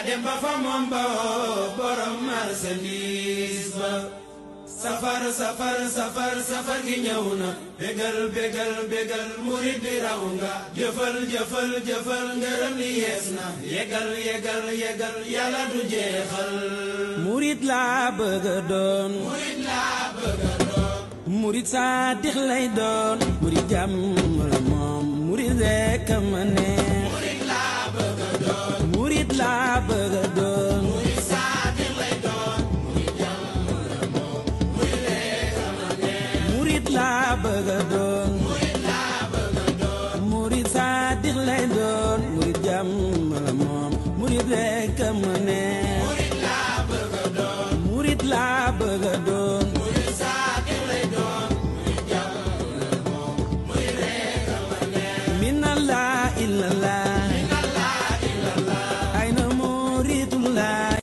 dem ba fa moom ba borom marchandise ba safar safar safar safar gi ñëw na bégal bégal bégal murid bi raw nga jëfal jëfal jëfal ngërëm li yees na yegal yegal yegal yàlla du jeexal murid laa bëgg a doon murid laa bëgg a doon murid saadix lay doon murid jàmm la moom murid rekk ma ne murid laa bëgg a doon murid laa bëgg a doon murid saadix lay doon murid jàmm la moom murid rekk ma ne murid laa bëgg a doon murid laa bëgg a doon murid saadix lay doon murid jàmm la moom murid rekk ma ne murid laa bëgg a doon murid laa bëgg a doon murid saadix lay doon murid jàmm la moom murid rekk ma ne minallah illallah minallah illallah ayna muridullah